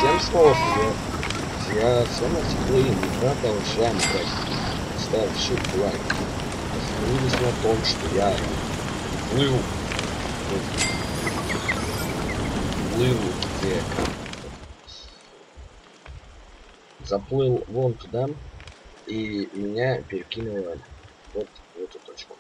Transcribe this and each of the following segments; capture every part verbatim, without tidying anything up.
Всем снова привет. Я всем отеклы, мы продолжаем играть. Ставший лайк. Остановились на том, что я плыву. Плыву где заплыл вон туда, и меня перекинуло вот в эту точку.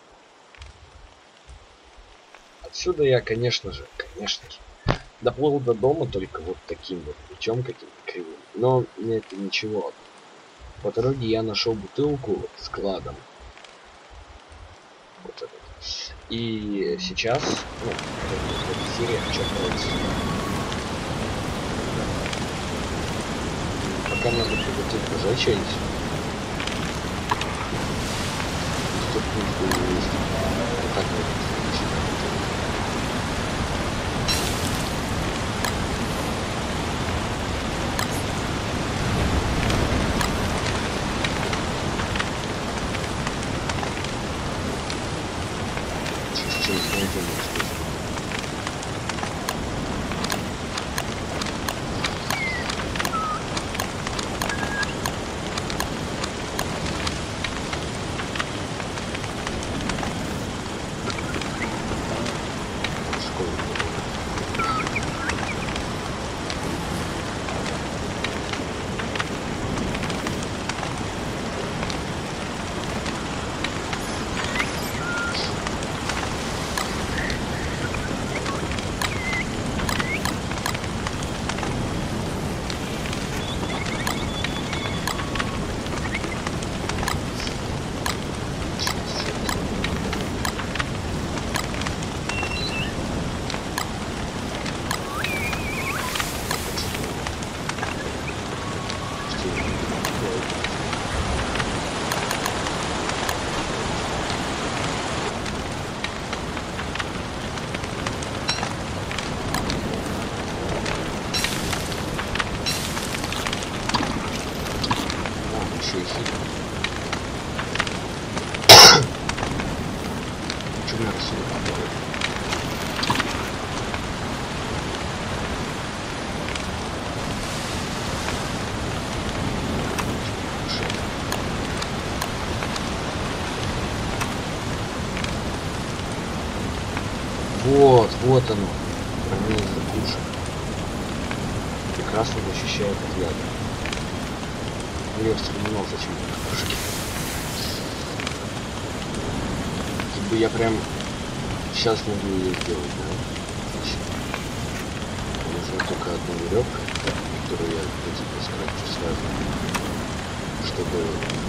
Отсюда я, конечно же, конечно же, доплыл до дома только вот таким вот путем каким-то кривым. Но это ничего. По дороге я нашел бутылку с кладом. Вот этот. И сейчас, ну, в этой серии хочу отправиться. Пока надо приготовить пожечь. Тут нужно есть. Вот так вот. Вот, вот оно. Промеется куша. Прекрасно защищает от яда. Я вспоминал, зачем это кружки. Как бы я прям сейчас могу ее сделать, да? Нужна только одна веревка, которую я типа скрафчу сразу. Чтобы...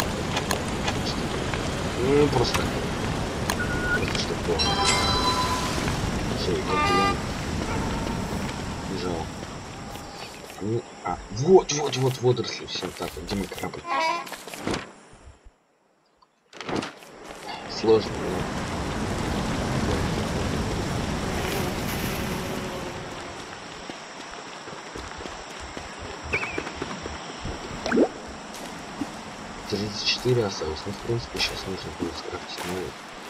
чтобы... Ну, просто так. Просто чтобы плохо. Все, и как я бежал. Ну, а, вот, вот, вот, водоросли, все так, где мой корабль? Сложно, да? тридцать четыре осталось, ну, в принципе, сейчас нужно будет скрафтить новый.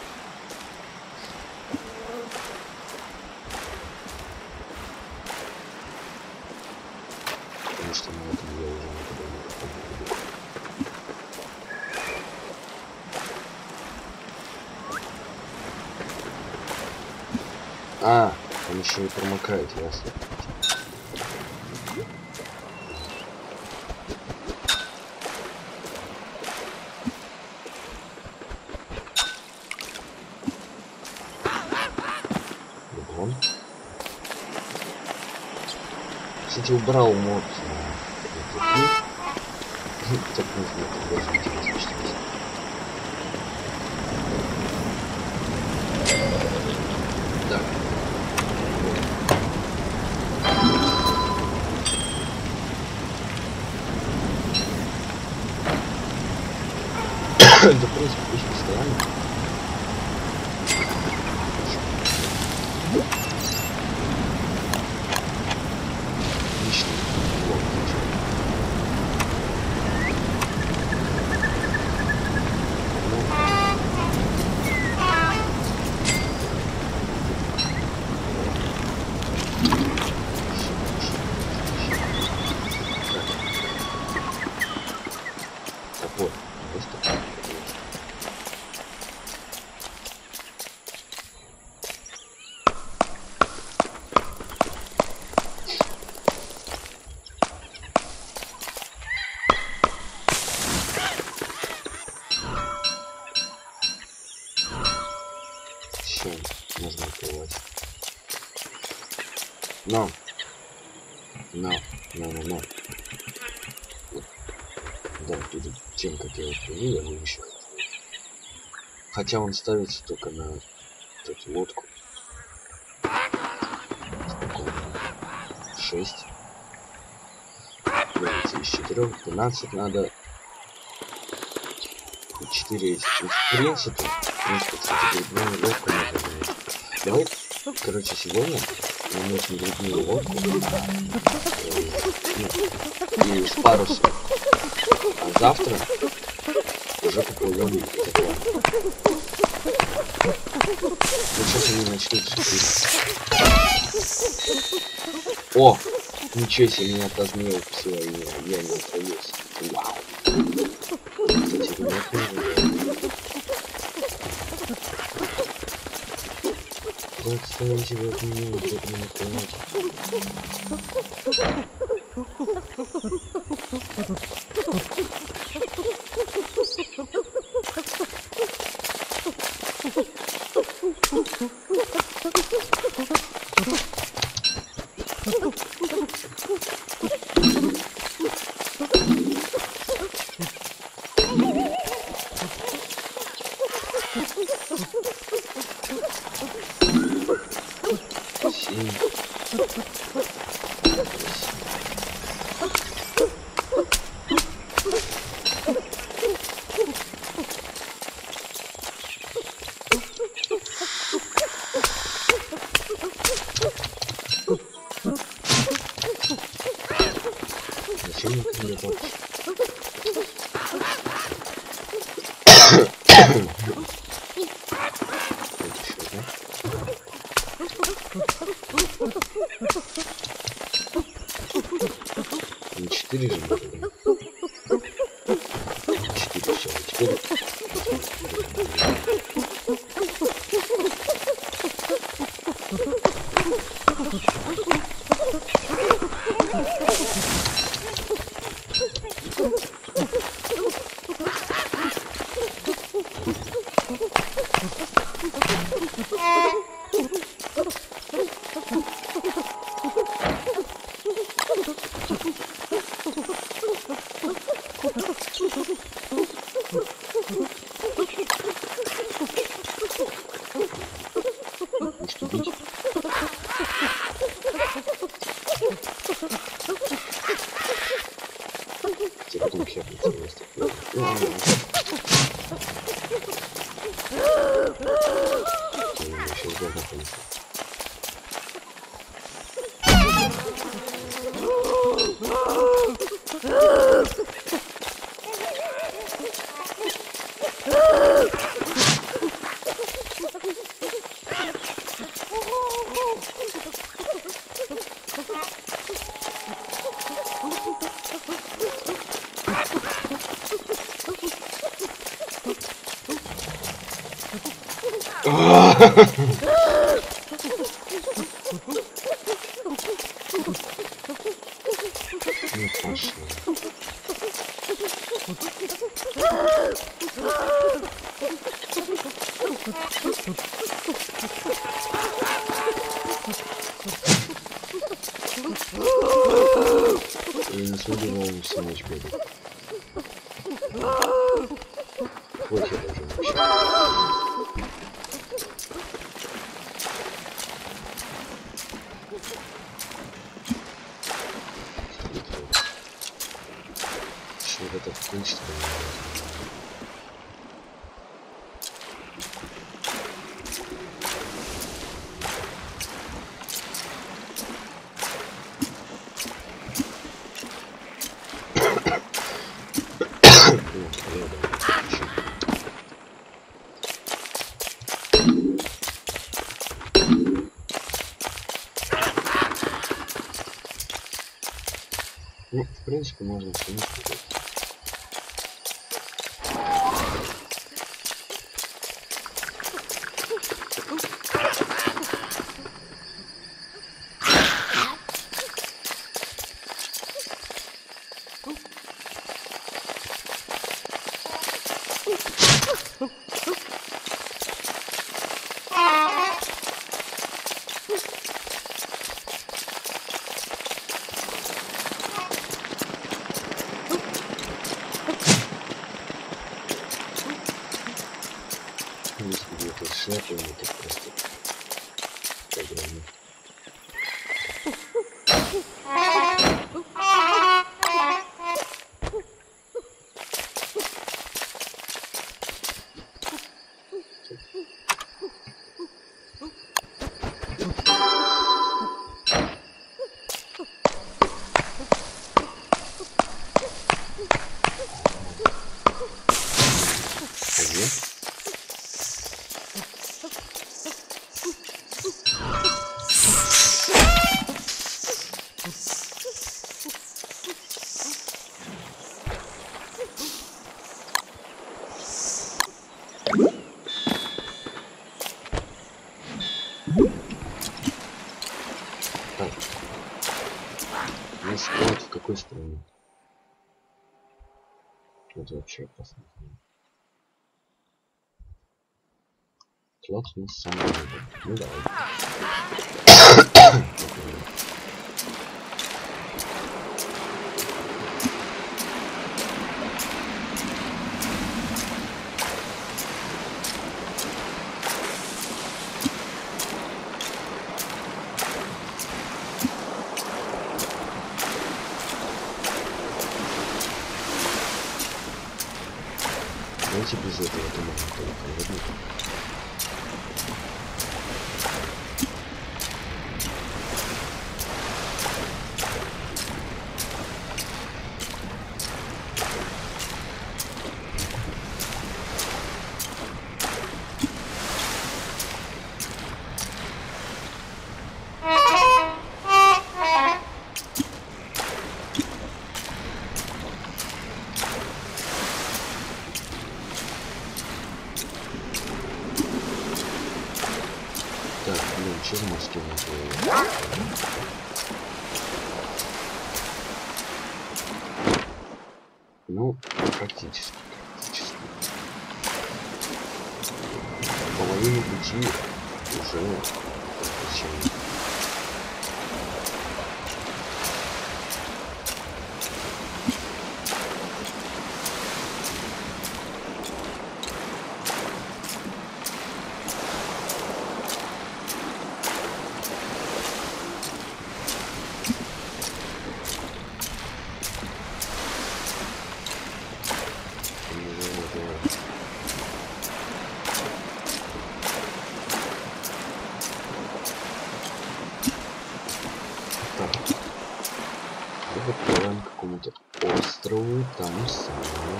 Что на этом я уже никогда не буду. А, он еще и промокает, ясно. Вон. Кстати, убрал мод. Так нужно это даже интересно, что есть. Так. Да, в принципе, пусть постоянно. Отлично. Но. Но. Но, но, но. Да, перед тем, как я его приведу, я вывещу. Хотя он ставится только на вот эту лодку. шесть. Давайте из четырёх. двенадцать надо. четыре эти. В принципе, в принципе, кстати, грибную лодку можно взять. Давай, короче, сегодня мы можем грибную лодку. Э, и с парусом. А завтра уже поплывем. Вот сейчас они начнут шутить. О! Ничего себе, меня отозмел. Все, я, я не отвалился. Вау. Кстати, ребят, вот ставите вот меня, вот это не накрывайте. Не четыре же было. Четыре, все, четыре. Ну, пошли. Я не смотрю, но он все ночь бегает. Вот я даже вообще. Что это включится? Ну, в принципе, можно в принципе. Что мне так просто программу. Клад в какой стране? Это вообще опасно. Клад у нас самый лучший. Ну давай. Давайте без этого тумана только водить. Так, блин, что за морские названия? Ну, практически, практически. Половину пути уже подключаем. Подплываем к какому-то острову, там самое.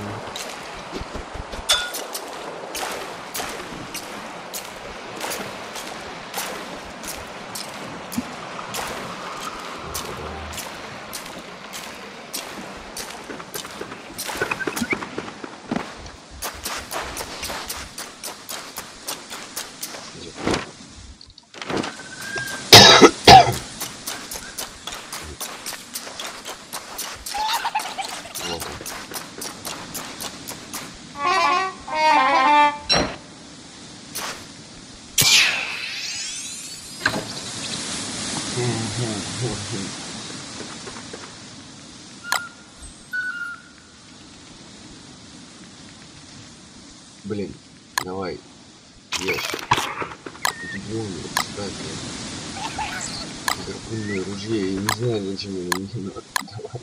Блин, давай, ешь. Удивленный, кстати. Гарпунное ружье, я не знаю, зачем его не надо. Давай.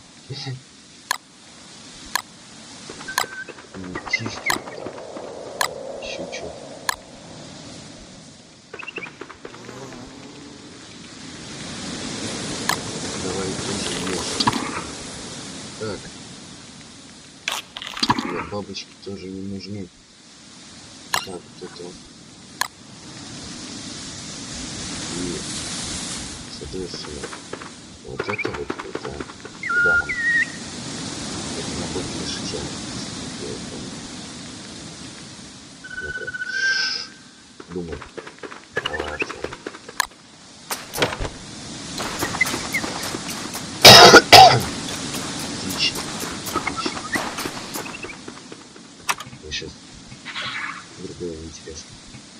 Чистить. Еще что. Давай тоже ешь. Так. Нет, бабочки тоже не нужны. Так, вот это вот. И, соответственно, вот это вот, это, да, это находится лишь ну-ка, думаю, давай, Артем. Отлично, отлично. Я сейчас другое интересно.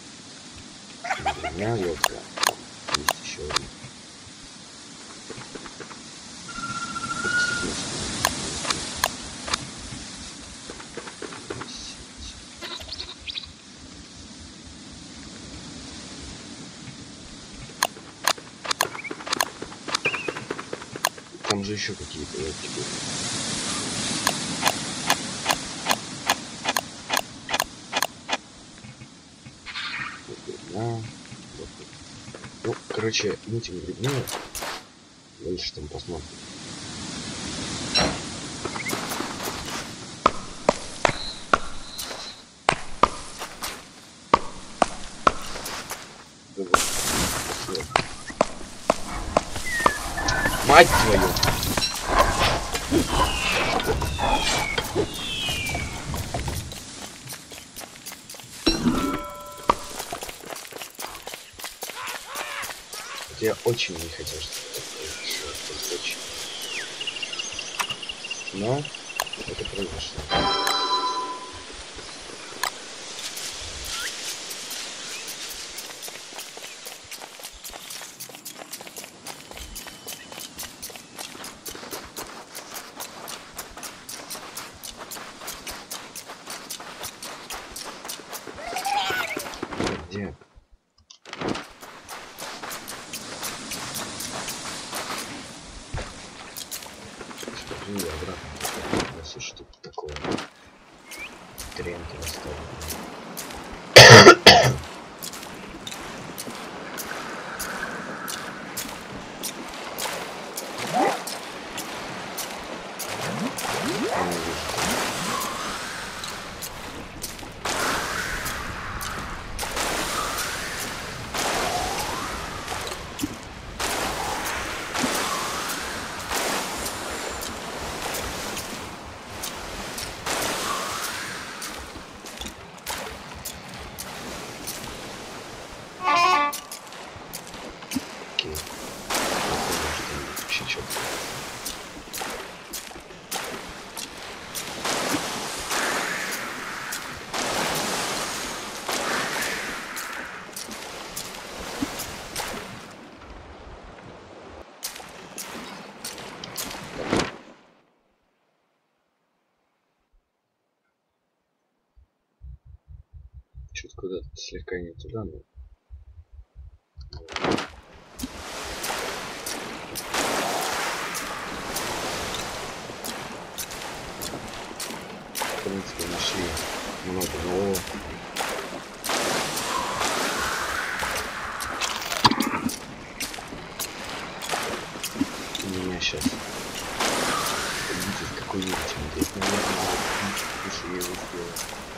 Одна лодка. Есть еще одна. же еще какие-то вот теперь. Вот, вот. Ну, короче, митинг грибного. Дальше там посмотрим. Мать твою! Я очень не хотел, чтобы это произошло. Но это произошло. Где? Смотри, обратно. У нас и что-то такое. Тренки оставили. Чуть куда-то слегка не туда, но... В принципе, нашли много нового. У меня сейчас... Видите, какой-нибудь смотреть, наверное, если я его сделаю.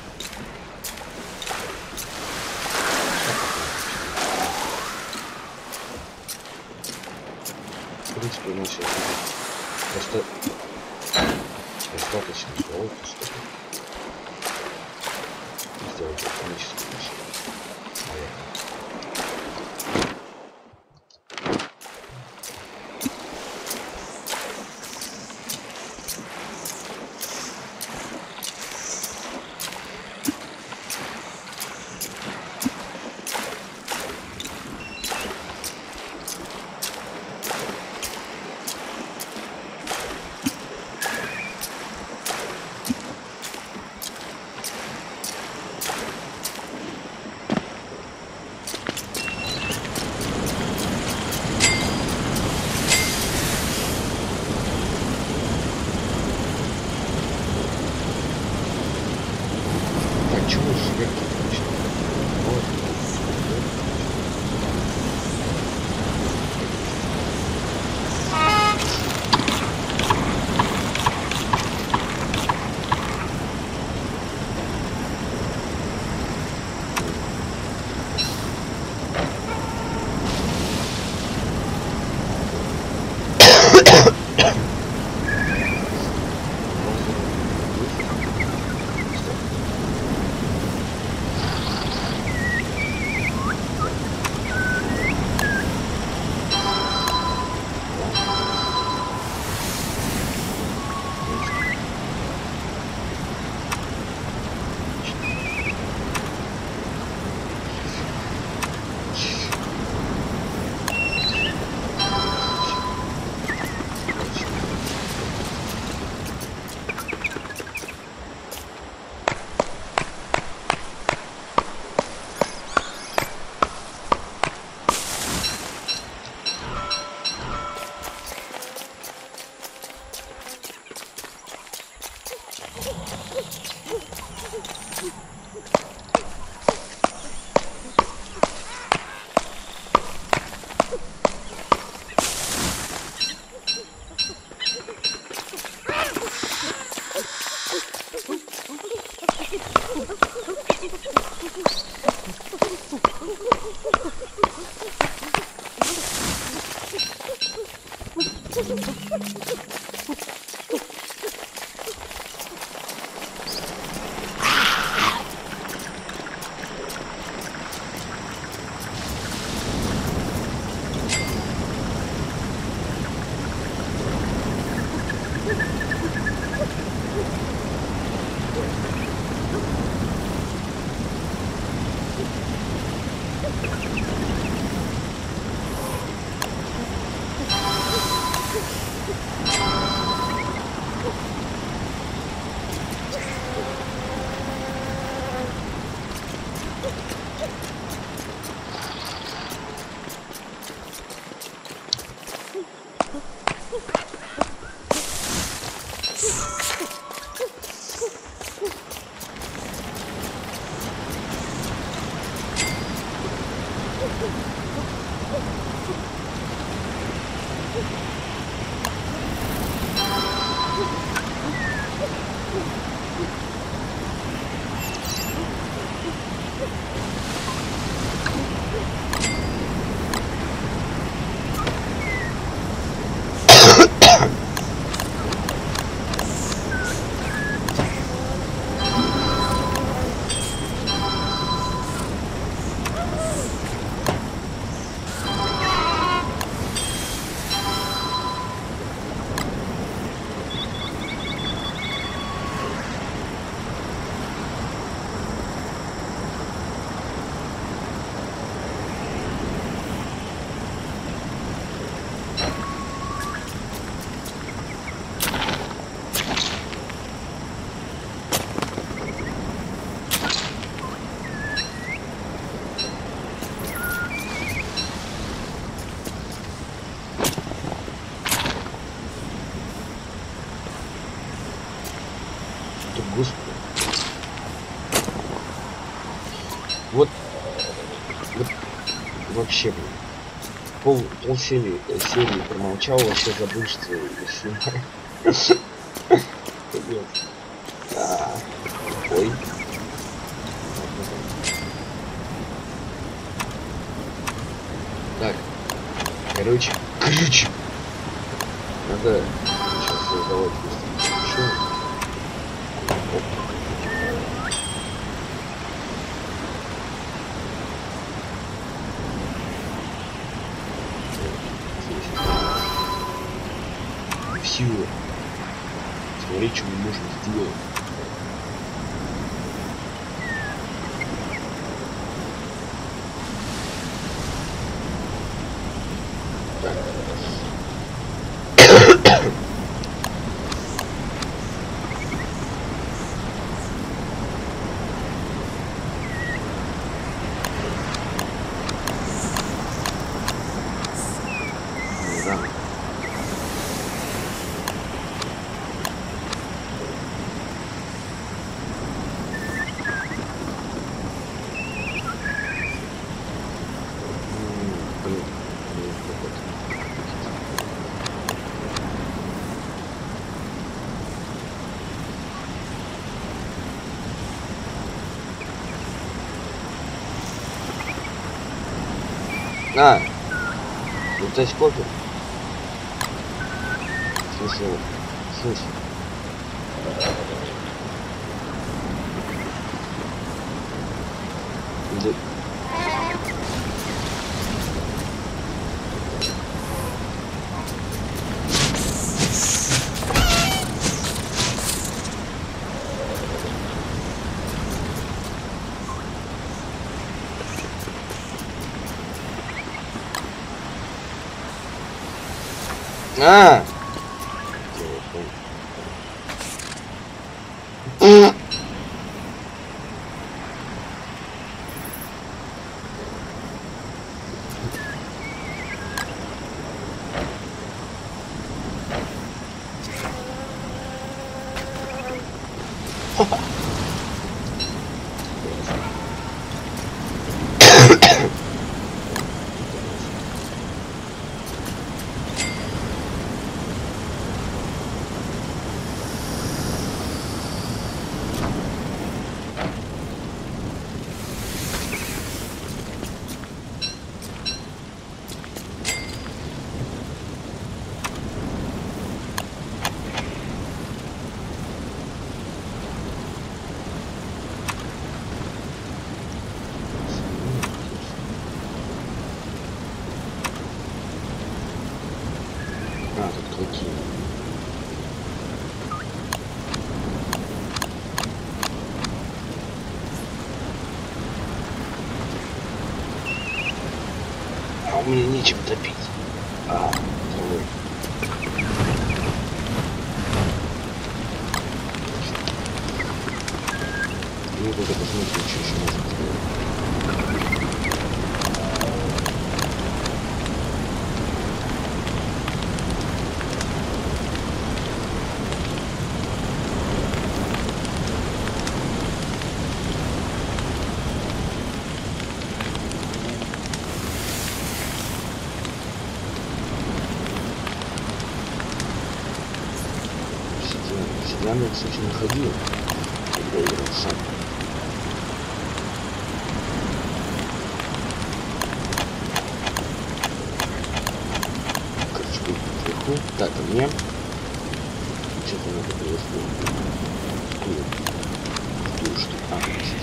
В принципе, у нас сейчас просто достаточно золота, чтобы сделать автоматическую машину. Господи. Вот, вот вообще, блин, пол, пол серии, серии промолчал, вообще забыл, что снимаю. А, ой. Так, короче, ключ. Надо сейчас создавать быстрее. Все. Смотри, что мы можем сделать. А, вот здесь кофе. Слушай, слушай. Да. А! Мне нечем топить. А, травой. Ну, только посмотрим, что еще можно сделать. Я, кстати, находил, когда играл сам. Короче, будет вверху. Так, а мне что-то надо привезти. Какую штуку? А,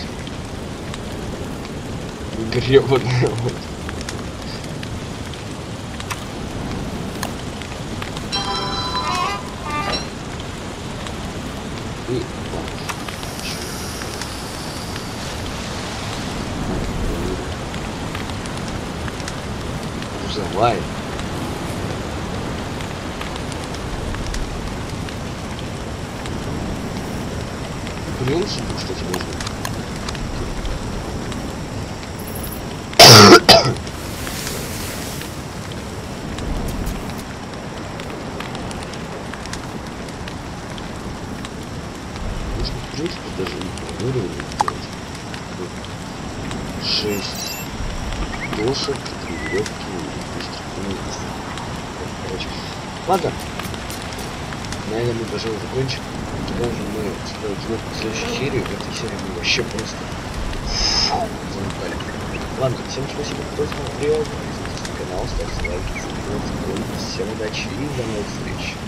здесь. Гребаная вот. И Грузовая. В принципе, кстати, можно. В принципе, даже не планировали делать. Шесть досок, три веревки, короче. Ладно. На этом мы, пожалуй, закончим. Когда же мы строим следующую серию, в этой серии мы вообще просто залутали. Ладно, всем спасибо, кто смотрел. Подписывайтесь на канал, ставьте лайки, всем удачи и до новых встреч.